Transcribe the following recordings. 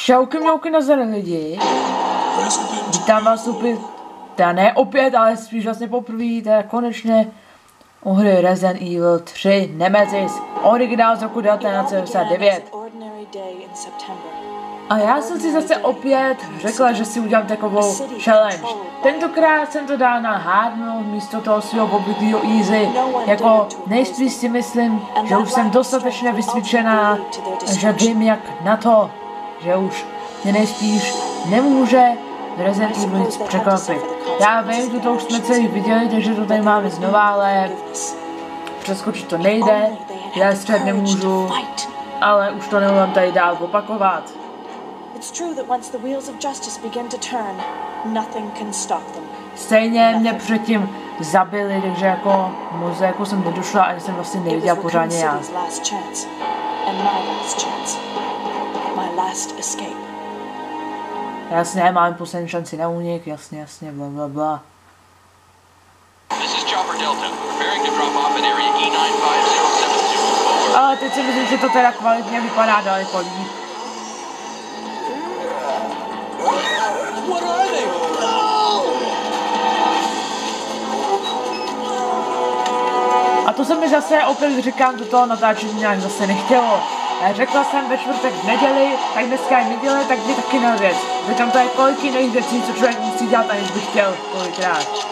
Čauky mňauky nazdar lidi. Vítám vás opět, teda ne opět, ale spíš vlastně poprvé, teda konečně u hry Resident Evil 3 Nemesis, originál z roku 1999. A já jsem si zase opět řekla, že si udělám takovou challenge. Tentokrát jsem to dal na hard mode místo toho svého obvyklého easy. Jako nejspíš si myslím, že už jsem dostatečně vysvědčená, že vím jak na to, že už mě nejspíš nemůže Resident Evil nic překvapit. Já vím, že to už jsme celý viděli, takže to tady máme znova, ale přeskočit to nejde, já střed nemůžu, ale už to nemůžu tady dál opakovat. Stejně mě předtím zabili, takže jako moc jako jsem nedošla, ani jsem vlastně neviděla pořádně já. Jasně, mám poslední šanci na únik, jasně, bla bla bla. Ale teď si myslím, že to teda kvalitně vypadá daleko líp. A to se mi zase opět říkám, do toho natáčení nějak zase nechtělo. Řekla jsem ve čtvrtek v neděli, tak dneska je neděle, tak mě taky na věc. Tam to je kolik jiných věcí, co člověk musí dělat, aniž by chtěl kolikrát.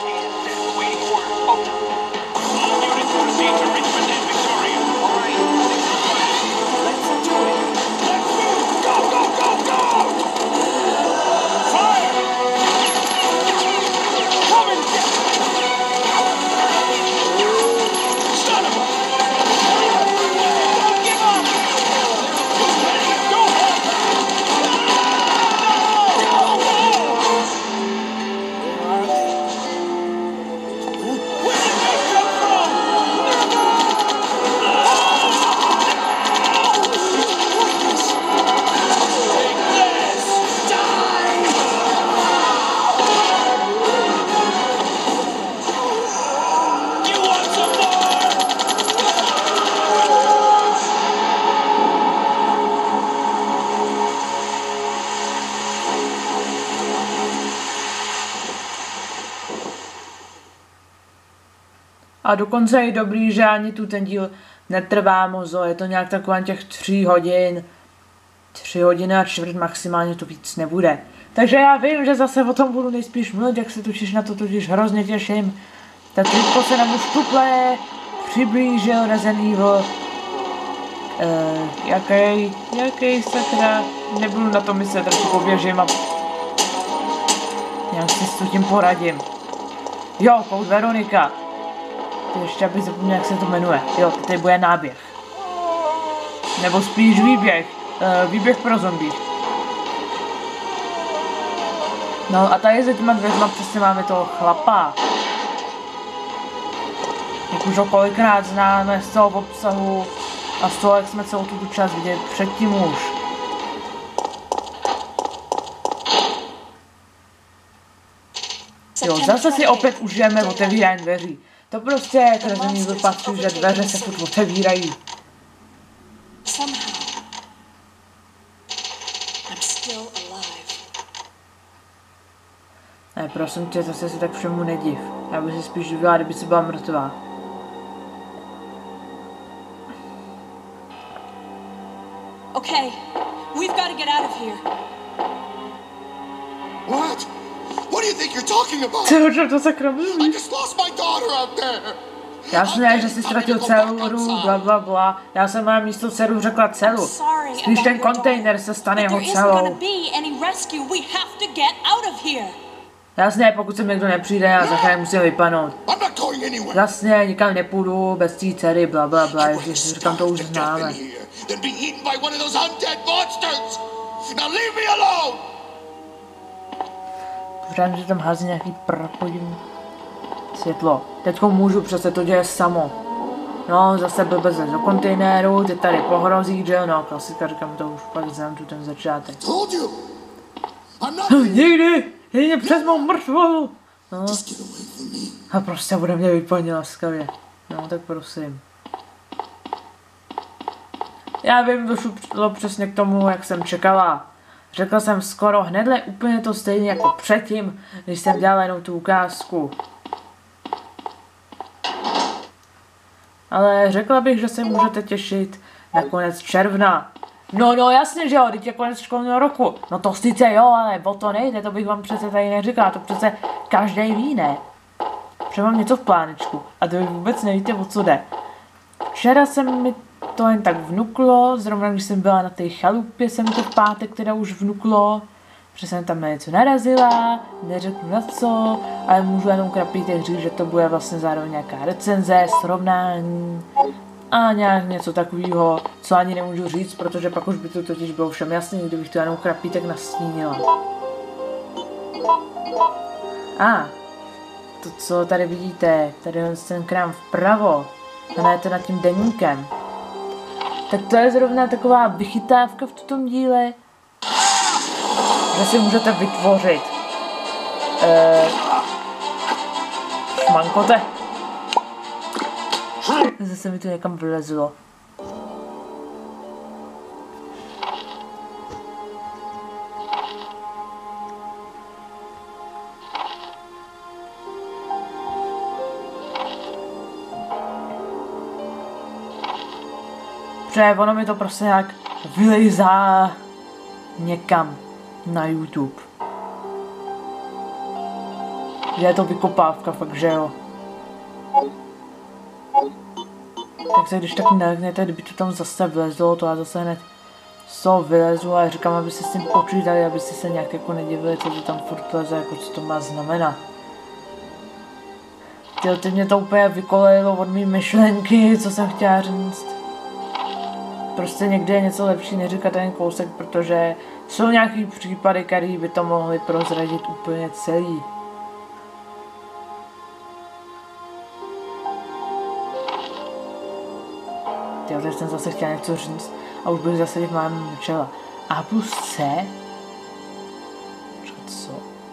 A dokonce je dobrý, že ani tu ten díl netrvá moc, je to nějak taková těch 3 hodin. 3 hodiny a čtvrt maximálně, to víc nebude. Takže já vím, že zase o tom budu nejspíš mluvit, jak se točíš na to, totiž hrozně těším. Tak teďko se nám už tuple přiblížil Resident Evil. Jaký sakra, nebudu na to myslet, radši poběžím a nějak si s tím poradím. Jo, Code Veronika. Ještě abych zapomněl, jak se to jmenuje. Jo, tady bude náběh. Nebo spíš výběh. Výběh pro zombie. No a tady za těma dveřma přesně máme toho chlapa. Jak už ho kolikrát známe z toho obsahu a z toho, jak jsme celou tuto část viděli předtím už. Jo, zase si opět užijeme otevírání dveří. To prostě je k Resident Evil patří, že dveře se furt otevírají. Ne, prosím tě, zase si tak všemu nediv. Já bych si spíš divila, kdyby si byla mrtvá. Okay, we've got to get out of here. What? What do you think you're talking about? To sakra mluví? I just lost my daughter out there. Jasné, že jsi ztratil dceru, bla bla bla. Já jsem má místo dceru řekla celu. Spíš ten kontejner se stane jeho celou. Jasně, pokud sem někdo nepřijde, já za chvíli musím vypadnout. Jasně, nikam nepůjdu, bez té dcery, bla bla bla, když říkám, to už známe. Pořád, že tam hází nějaký prapodivný světlo. Teďko můžu, přece to děje samo. No, zase blbec do kontejneru, ty tady pohrozí, že jo, no, klasika, říkám, to už pak znám tu ten začátek. Nikdy, jedině přes mou mrtvolu. No. A prostě bude mě vyplnit laskavě. No, tak prosím. Já vím, došlo přesně k tomu, jak jsem čekala. Řekl jsem skoro hnedle úplně to stejně jako předtím, když jsem dělal jenom tu ukázku. Ale řekla bych, že se můžete těšit na konec června. No jasně, že jo, teď je konec školního roku. No to sice jo, ale o to nejde, to bych vám přece tady neříkala, to přece každý ví, ne? Třeba mám něco v plánečku a to vy vůbec nevíte, o co jde. Včera se mi to jen tak vnuklo, zrovna když jsem byla na té chalupě, se mi to v pátek teda už vnuklo, že jsem tam na něco narazila, neřeknu na co, ale můžu jenom krapítek říct, že to bude vlastně zároveň nějaká recenze, srovnání a nějak něco takového, co ani nemůžu říct, protože pak už by to totiž bylo všem jasný, kdybych to jenom krapítek nastínila. To, co tady vidíte, tady je ten krám vpravo, hned nad tím deníkem. Tak to je zrovna taková vychytávka v tom díle, že si můžete vytvořit šmankote. Zase mi to někam vlezlo. Protože ono mi to prostě nějak vylejzá někam na YouTube. Že je to vykopávka, fakt, že jo. Tak se když tak neleknete, kdyby to tam zase vlezlo, to já zase hned z toho vylezu a říkám, aby se s tím počítali, abyste se nějak jako nedivili, co to tam furt leze, jako co to má znamenat. Teď mě to úplně vykolejilo od mý myšlenky, co jsem chtěla říct. Prostě někdy je něco lepší neříkat ten kousek, protože jsou nějaký případy, který by to mohli prozradit úplně celý. Teď jsem zase chtěla něco říct a už bych zase mám mlčela. A plus C? Co?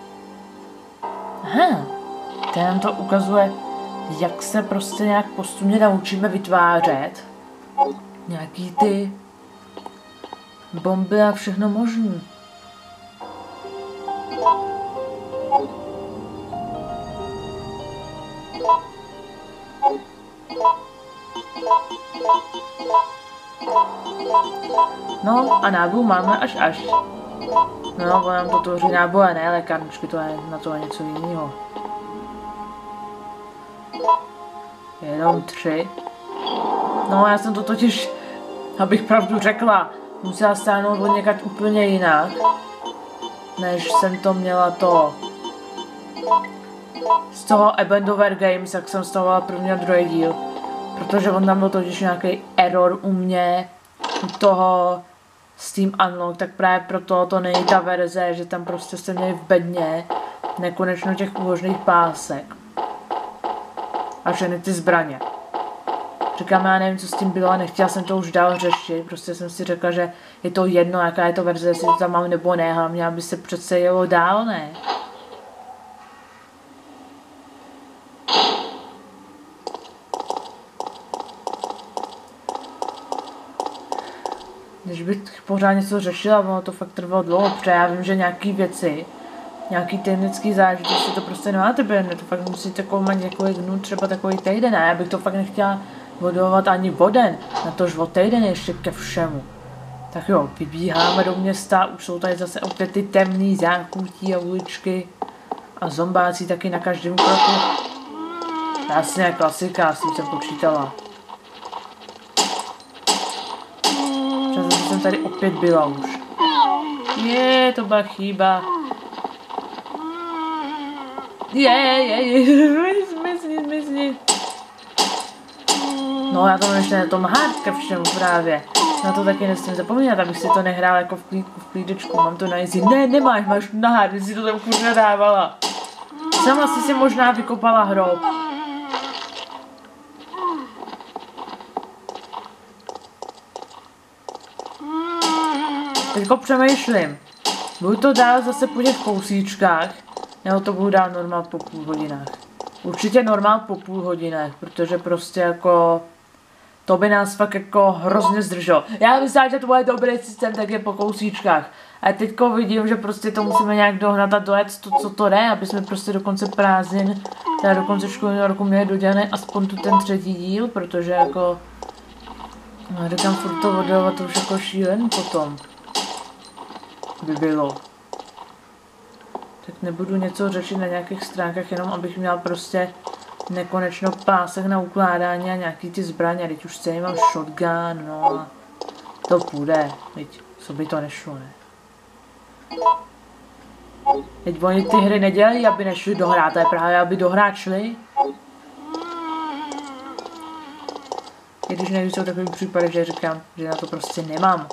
Aha, ten nám to ukazuje, jak se prostě nějak postupně naučíme vytvářet nějaký ty bomby a všechno možný. No a náboj máme až. No, nám to tvoří náboje, ne lékárničky, to je na to něco jiného. Jenom 3. No, já jsem to totiž, abych pravdu řekla, musela stáhnout od někad úplně jinak, než jsem to měla to. Z toho Abandonware Games, jak jsem stavovala první a druhý díl. Protože on tam byl totiž nějaký error u mě, u toho Steam Unlock, tak právě proto to není ta verze, že tam prostě jste měli v bedně nekonečno těch úložných pásek. A všechny ty zbraně. Říkám, já nevím, co s tím bylo a nechtěla jsem to už dál řešit, prostě jsem si řekla, že je to jedno, jaká je to verze, jestli to tam mám nebo ne, hlavně aby se přece jelo dál, ne? Když bych pořád něco řešila, ono to fakt trvalo dlouho, protože já vím, že nějaký věci, nějaký technický záležitosti to prostě nemáte během, to fakt musíte koumat několik dnů, třeba takový týden, a já bych to fakt nechtěla vodovat ani o den, na tož o týden ještě ke všemu. Tak jo, vybíháme do města, už jsou tady zase opět ty temný záchutí a uličky a zombáci taky na každém kroku. Jasně, klasika, s tím jsem počítala. Zase jsem tady opět byla už. To byla chyba. Zmizni. No, já to mám ještě na tom hard ke všemu právě. Na to taky nesmím zapomínat, abych si to nehrál jako v klídečku. Mám to na easy. Ne, nemáš, máš na hard, jsi to tam kurňa dávala. Sama jsi si možná vykopala hrob. Teďko přemýšlím. Budu to dál zase po těch kousíčkách, nebo to budu dál normál po půl hodinách. Určitě normál po půl hodinách, protože prostě jako To by nás fakt jako hrozně zdrželo. Já myslím, že to bude dobrý systém, tak je po kousíčkách. A teďko vidím, že prostě to musíme nějak dohnat a dojet to, co to jde, aby jsme prostě do konce prázdnin, teda do konce školního roku měli dodělaný aspoň tu ten 3. díl, protože jako... No, říkám furt to oddělovat, to už jako šílen potom. By bylo. Tak nebudu něco řešit na nějakých stránkách, jenom abych měl prostě nekonečno pásek na ukládání a nějaký ty zbraně, teď už stejně mám shotgun, no a to půjde, teď co by to nešlo, ne? Teď oni ty hry nedělají, aby nešli dohrát, to je právě, aby dohrát šli. I když nejvíc jsou takový případy, že říkám, že na to prostě nemám.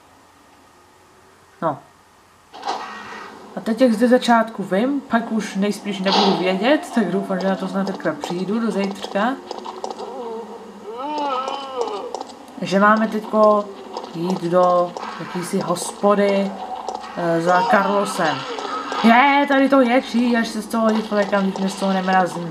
No. A teď jak zde začátku vím, pak už nejspíš nebudu vědět, tak doufám, že na to snad takhle přijdu do zítřka. Že máme teďko jít do jakýsi hospody za Carlosem. Je, tady to ječí, až se z toho hodit flekám, když mě z toho nemrazím.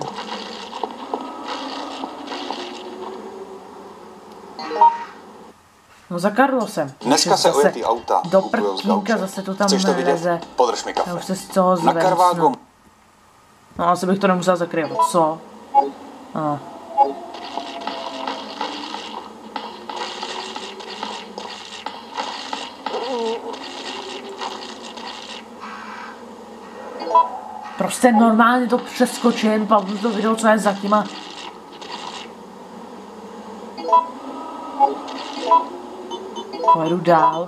No za Carlosem. Dneska se ujetý auta do prkínka zase to tam leze. Podrž mi kafe. Já už se z toho zvednu. No asi bych to nemusel zakrývat, co? No. Prostě normálně to přeskočím, pak to video, co je za tím a... Pojedu dál.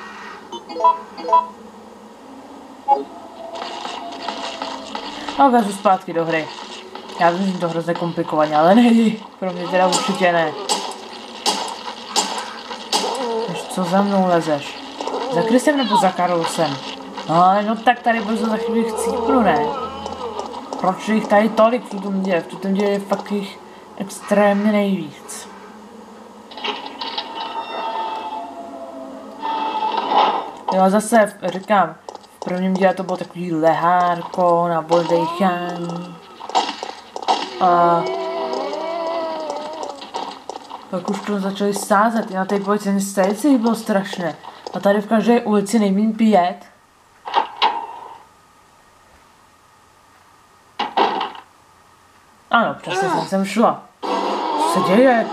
No, vezu zpátky do hry. Já vím, že to hrozně komplikovaně, ale nejde. Pro mě teda určitě ne. Co za mnou lezeš? Za Krisem nebo za Carlosem? No tak tady brzo za chvíli chcípnu, ne? Proč jich tady tolik v tom děje? V tom děje je fakt jich extrémně nejvíc. Jo a zase říkám, v prvním díle to bylo takový lehárko na bodejchání. A pak už to začali sázet, na té policejní stanici bylo strašné. A tady v každé ulici nejméně 5. Ano, přesně jsem sem šla. Co se děje?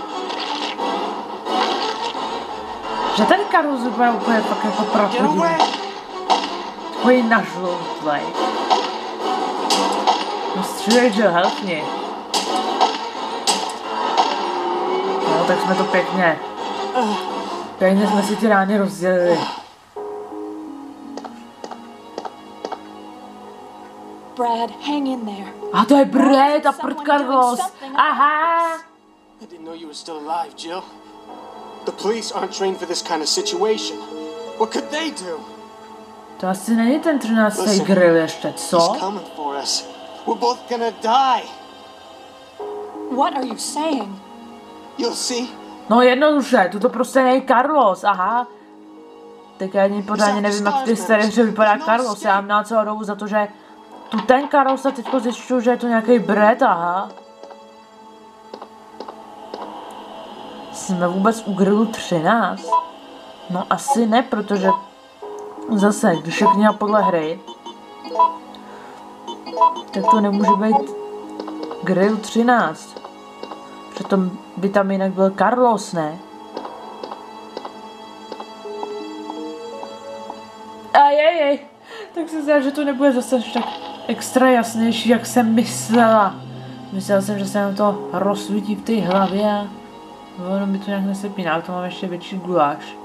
Že tady Carlos vypadá úplně fakt jako prochodivý. Takový nažloutlej. No střílej, že help mě. No tak jsme to pěkně. Pěkně jsme si ty rány rozdělili. Brad, hang in there. A to je Brad a prd Carlos. Aha! I didn't know you were still alive, Jill. The police aren't trained for this kind of situation. What could they do? To asi není ten 13. grill ještě, co? He's coming for us. We're both gonna die. What are you saying? You'll see. No jednoduše, tu to prostě není Carlos, aha. Tak já ani pořádně nevím, jak ty staré hře vypadá Carlos. Já mám na celou dobu za to, že tu ten Carlos a teďko zjišťuju, že je to nějaký Brad, aha. Jsme vůbec u grillu 13? No asi ne, protože zase, když je kniha podle hry, tak to nemůže být grill 13. Přitom by tam jinak byl Carlos, ne? Ajajaj, tak se zdá, že to nebude zase tak extra jasnější, jak jsem myslela. Myslela jsem, že se nám to rozsvítí v té hlavě a ono mi to nějak nesepíná, to mám ještě větší guláš.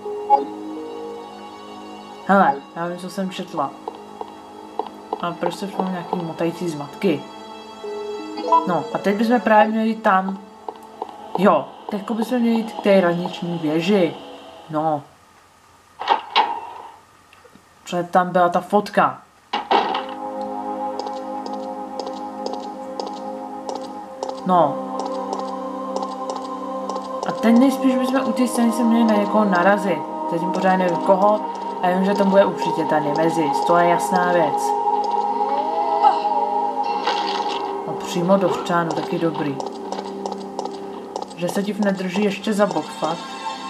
Hele, já vím, co jsem četla. A prostě mám nějaký motající zmatky. No, a teď bychom právě měli jít tam. Jo, teďko bychom měli jít k té radniční věži. No. Protože tam byla ta fotka. No. A teď nejspíš bychom u té scény se měli na někoho narazit. Zatím pořád nevím koho. A vím, že to bude určitě ta Nemezis. To je jasná věc. No přímo do včánu, taky dobrý. že se div nedrží ještě za bok, fakt.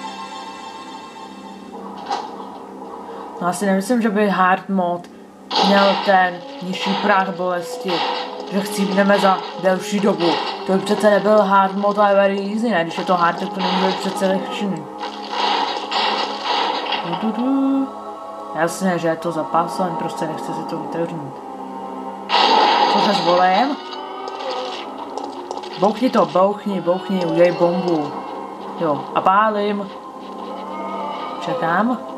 No asi nemyslím, že by hard mod měl ten nižší práh bolesti, že chcípneme za delší dobu. To by přece nebyl hard mod, ale very easy, ne? Když je to hard, tak to nemůže být přece lehčí. Jasně, že je to zapásen, prostě nechce si to vytrhnout. Co se zvolím? Bouchni to, bouchni, udělej bombu. Jo, a pálím. Čekám.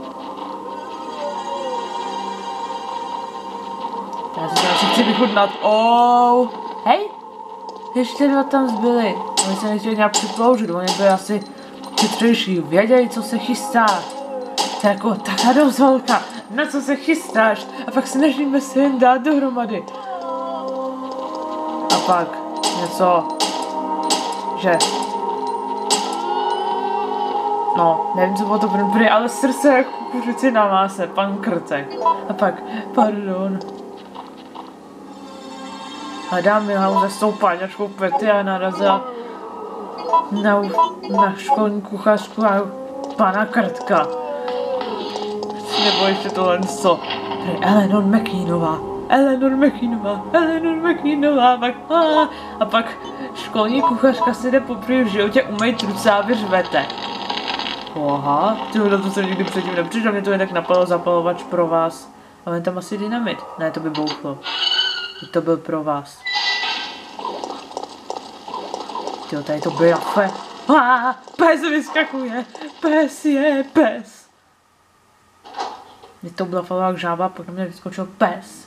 Já si to asi chci vychutnat. Hej! Ještě dva tam zbyli. Oni se nechtěli nějak připloužit, oni byli asi chytřejší. Věděli, co se chystá. To je jako taká dozvolka. Na co se chystáš? A pak snažíme se jen dát dohromady. A pak něco, že... No, nevím, co bylo to první, ale srdce jako kukuřici na máse, pan Krtek. A pak, pardon. Hledám Milhauze s tou páňačkou Pety a narazila na školní kuchařku a pana Krtka. Nebo ještě tohle co. Eleanor McKeanová, a pak školní kuchařka si jde poprvé v životě umýt ruce a vy řvete. Aha, tohle to jsem nikdy předtím nepřišel, mě to jen tak napadlo zapalovač pro vás. Ale tam asi dynamit. Ne, to by bouchlo. To byl pro vás. Tyjo, tady to biafe. Pes vyskakuje. Pes. Mě to blafalo jak žába, potom mě vyskočil pes.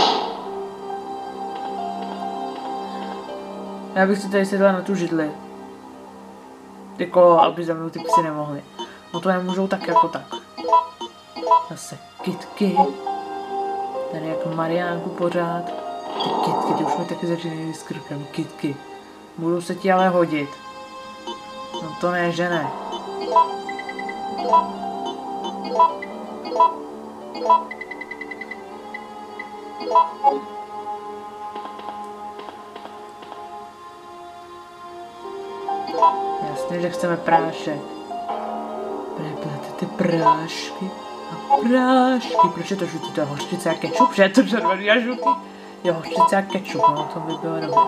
Já bych si tady sedla na tu židli. Jako, aby za mnou ty psy nemohly. No to nemůžou tak jako tak. Zase kytky. Tady jako Mariánku pořád. Ty kytky, ty už mi taky začínají s krkem. Kytky. Budou se ti ale hodit. No to ne, že ne. Jasně, že chceme prášek. Prepletete ty prášky a prášky. Proč je to žlutý? To je hořčice a kečup, že je to červený a žlutý? Je hořčice a kečup, no to by bylo dobré.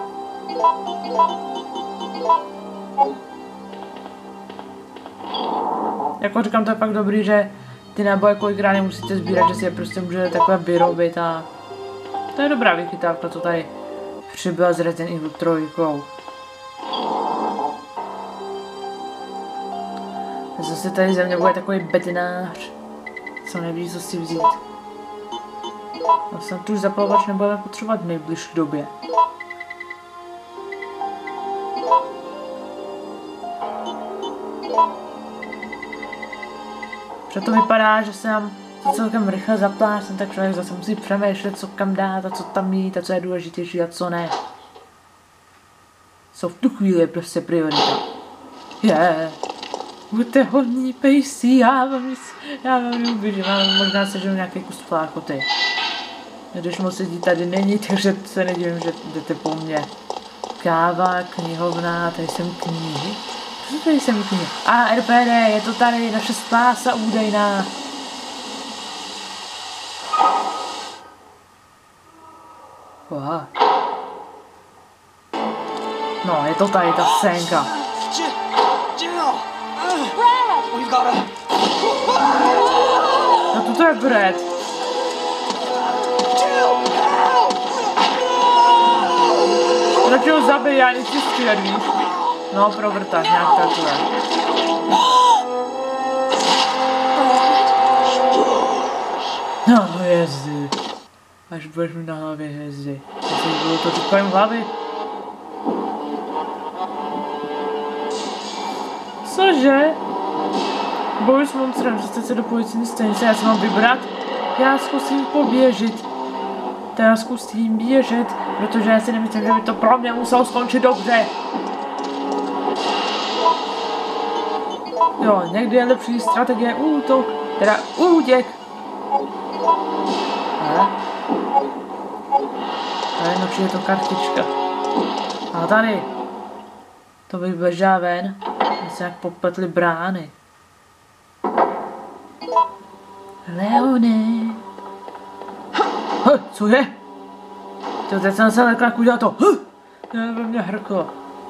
Jako říkám, to je fakt dobrý, že ty náboje kolikrát nemusíte sbírat, že si je prostě můžete takhle vyrobit a... To je dobrá vychytávka, co tady přibyla s Resident Evil 3. Zase tady ze mě bude takový betinář, co neví, co si vzít. A snad už zapalovač nebudeme potřebovat v nejbližší době. Proto vypadá, že se nám to celkem rychle zaplácne, tak člověk zase musí přemýšlet, co kam dát a co tam mít a co je důležitější a co ne. Co v tu chvíli je prostě priorita. Buďte hodní, pejsí, já vám ubližím, možná seženu nějaký kus flákoty. Když moc lidí tady není, takže se nedivím, že jdete po mně. Káva, knihovna, tady jsem knihy. Co tady jsem knihy? RPD, je to tady, naše spása údajná. No, je to tady ta scénka. No toto je Brad. Radši ho zabij, já nechci střílet, víš? No, provrtáš nějak takhle. No, hvězdy. Až budeš mít na hlavě hvězdy. Jestli bylo to takovým hlavy. Cože? Boj s monstrem, dostat se do policijní stanice, já se mám vybrat? Já zkusím poběžit. Já zkusím běžet, protože já si nemyslím, že by to pro mě muselo skončit dobře. Jo, někdy je lepší strategie útok, teda útěk. Tady nočí je to kartička. A tady. To vyběžá ven. My se jak popletli brány. Leone. Co je? To teď jsem se lekla, jak udělal to. Ve mě hrklo.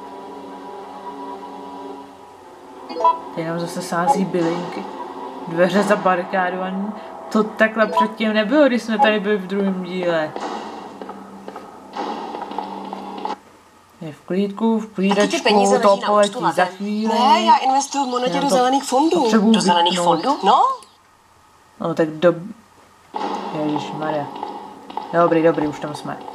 Jenom zase sází bylinky. Dveře zabarikádované. To takhle předtím nebylo, když jsme tady byli v druhém díle. Je v klídku, v klídečku, to poletí za chvíli. Ne, já investuju v monetě do zelených fondů. Do zelených fondů? No. No tak Ježišmarja. Dobrý, už tam jsme.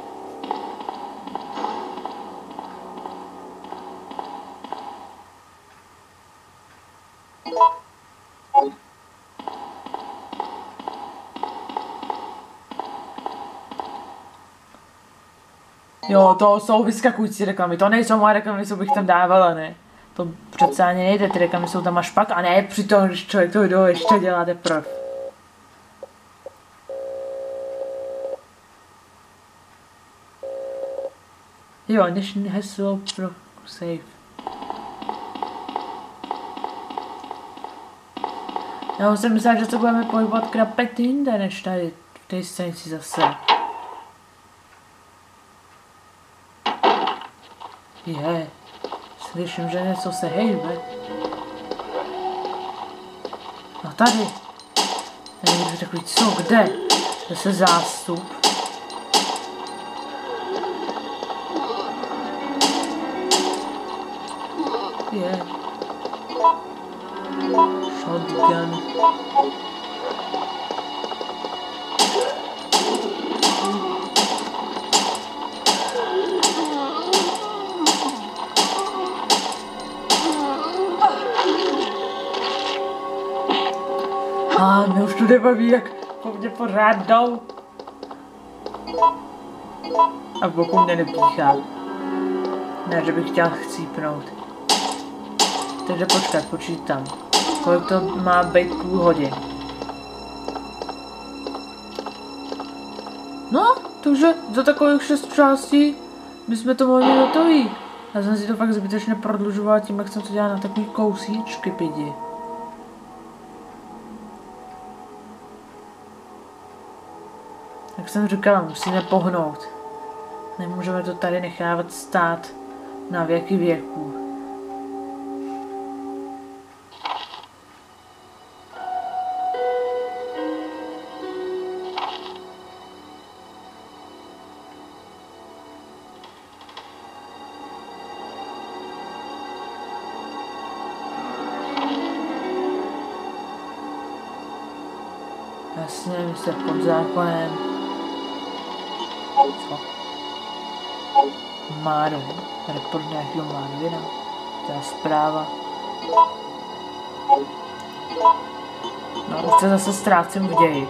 Jo, to jsou vyskakující reklamy, to nejsou moje reklamy, co bych tam dávala, ne? To přece ani nejde, ty reklamy jsou tam až pak, a ne přitom, když člověk to ještě dělá teprve. Jo, dnešní heslo pro save. Já jsem myslel, že se budeme pohybovat krapet jinde, než tady v té scénci zase. Slyším, že něco se hejbe. No tady. Tady někdo takový, co, kde? Zase zástup. Shotgun. A mě už tu nebaví, jak po mně pořád jdou. A v boku mě nepíchá. Ne, že bych chtěl chcípnout. Takže počkat, počítám. Kolik to má být půl hodin? No, takže za takových 6 částí bychom to mohli hotový. Já jsem si to fakt zbytečně prodlužoval tím, jak jsem to dělal na takový kousíčky, pidi. Jak jsem říkala, musíme pohnout. Nemůžeme to tady nechávat stát na věky věků. Jasně, my jsme pod zákonem. Co? Marvin. Report nějakého Marvina. To je zpráva. No, už se zase ztrácím v ději.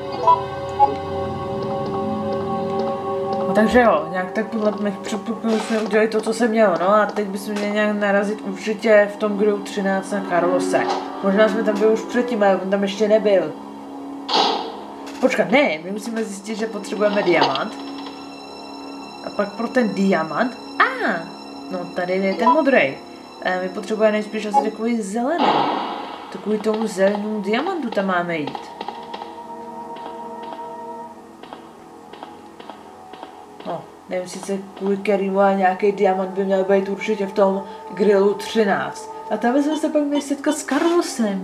No, takže jo, nějak tak podle mých předpokladů jsme udělali to, co se mělo, no a teď bychom měli nějak narazit určitě v tom grilu 13 na Carlose. Možná jsme tam byli už předtím, ale on tam ještě nebyl. Počkat, ne, my musíme zjistit, že potřebujeme diamant. A pak pro ten diamant, no tady je ten modrý. My potřebujeme nejspíš asi takový zelený. To kvůli tomu zelenému diamantu tam máme jít. No, nevím sice kvůli kterému, ale nějaký diamant by měl být určitě v tom grilu 13. A tam jsme se pak měli setkat s Carlosem.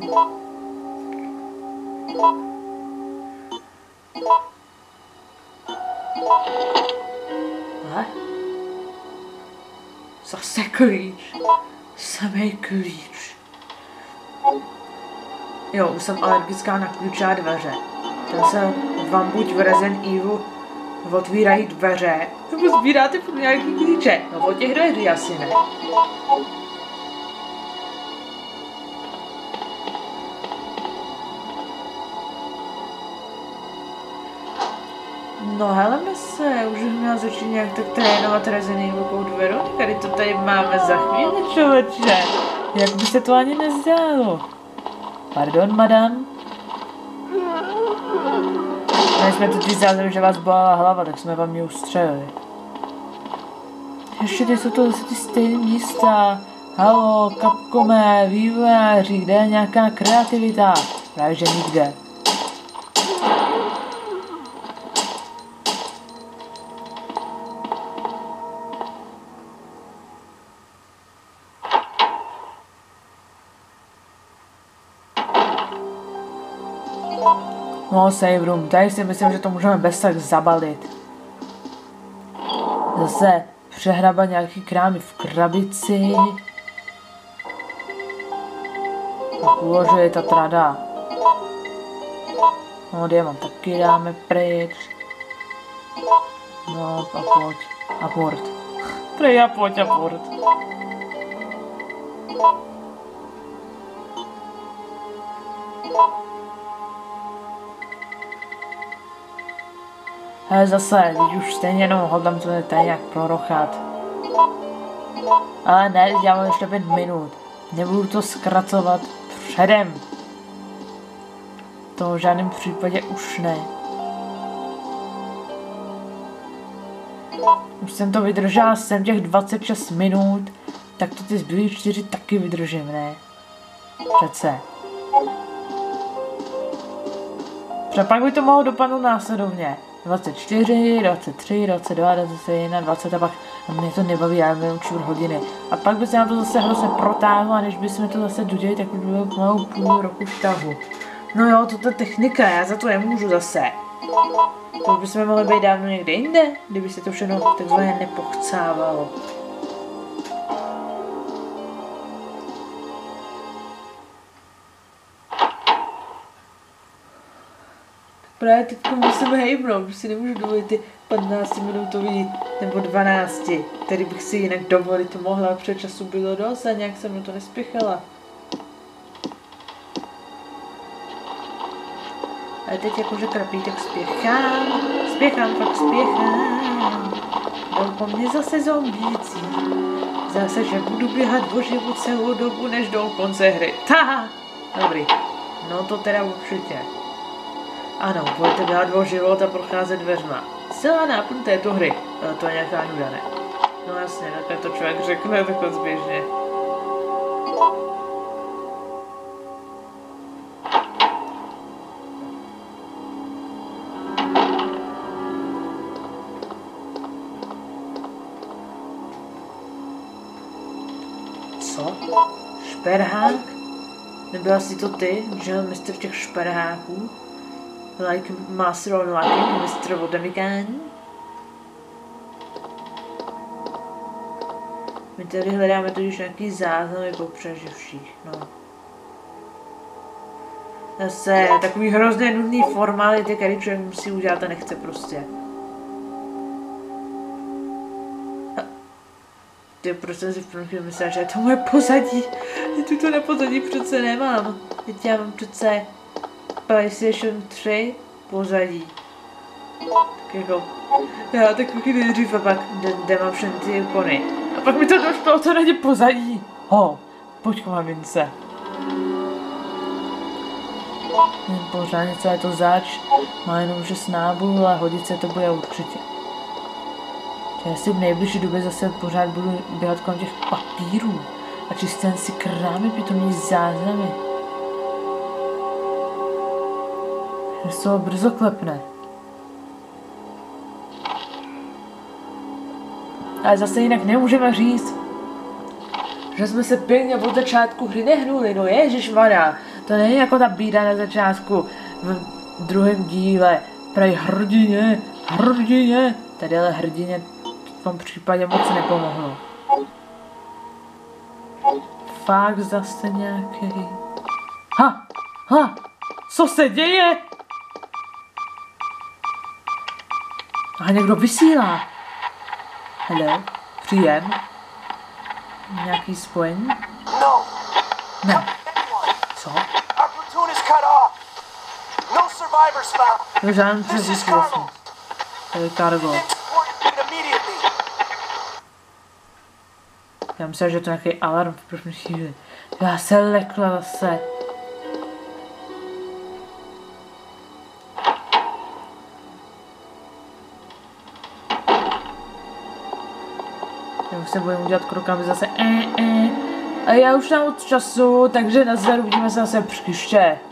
Zase klíč. Samej klíč. Jo, už jsem alergická na klíče a dveře. Ten se vám buď v Resident Evil otvírají dveře, nebo sbíráte pro nějaký klíče. No od těch dveří asi ne. No heleme se, už měla začít nějak tak trénovat Resident Evil dveru, tady to tady máme za chvíli, člověče. Jak by se to ani nezdálo. Pardon, madam. My jsme totiž zázali, že vás bolela hlava, tak jsme vám ji ustřelili. Ještě jsou to zase ty stejné místa. Halo, Capcome, vývojáři, kde je nějaká kreativita? Právě že nikde. No, save room, tady si myslím, že to můžeme bez tak zabalit. Zase přehrabat nějaký krámy v krabici. Tak uložit ta trada. No, diamant taky dáme pryč. No, a pojď. Aport. Prej a pojď, aport. Hele, zase, teď už stejně jenom hodlám to tady nějak prorochat. Ale ne, já mám ještě 5 minut. Nebudu to zkracovat předem. To v žádném případě už ne. Už jsem to vydržela, jsem těch 26 minut, tak to ty zbylý 4 taky vydržím, ne? Přece. Pak by to mohlo dopadnout následovně. 24, 23, 22, 21, 20 a pak mě to nebaví, já mám čtvrt hodiny. A pak by se nám to zase hrozně protáhlo a než bychom to zase dodělali, tak by bylo pomalu půl roku štahu. No jo, to je technika, já za to nemůžu zase. To bychom mohli být dávno někde jinde, kdyby se to všechno takzvaně nepochcávalo. Právě teď musíme hejbnout, už si nemůžu dovolit ty 15-minutový nebo 12, který bych si jinak dovolit mohla, před času bylo dost a nějak jsem na to nespěchala. Ale teď jakože krapí, tak spěchám, fakt spěchám. Jdou po mně zase zombíci. Zase, že budu běhat o život celou dobu, než do konce hry. Taha! Dobrý, no to teda určitě. Ano, budete běhat o život a procházet dveřma. Celá náplň této hry. To je nějaká nuda, ne? No jasně, takhle to člověk řekne takhle zběžně. Co? Šperhák? Nebyla si to ty, že mistr těch šperháků? Like Master of Lucky, mistr vodemikání? My tady hledáme totiž nějaký záznamy po přeživších, no. Zase takový hrozně nudný formality, který člověk musí udělat a nechce prostě. Ty, proč jsem si v první chvíli myslela, že je to moje pozadí. Já tu na pozadí přece nemám. Teď já mám přece PlayStation 3 pozadí. Tak jako, já takový nejdřív a pak kde mám všechny ty ikony. A pak mi to došlo, to není pozadí. Pojď k mamince. Pořád něco je to zač, má jenom že s nábůl, ale hodit se to bude určitě. Já si v nejbližší době zase pořád budu běhat kolem těch papírů a čistím si krámy, pitomní záznamy. Že se to brzo klepne. Ale zase jinak nemůžeme říct, že jsme se pěkně od začátku hry nehnuli, no ježišmarja. To není jako ta bída na začátku v druhém díle. Prej hrdině. Tady ale hrdině v tom případě moc nepomohlo. Fakt zase nějaký. Co se děje? A někdo vysílá. Hello, příjem. Nějaký spojení? Ne. Co? To žádný přezvík vlastně. To je cargo. Já myslím, že to je nějaký alarm v první chvíli. Já se lekla zase. Já už se bojím udělat krok, aby zase A já už mám moc času, takže nazdar, uvidíme se zase příště.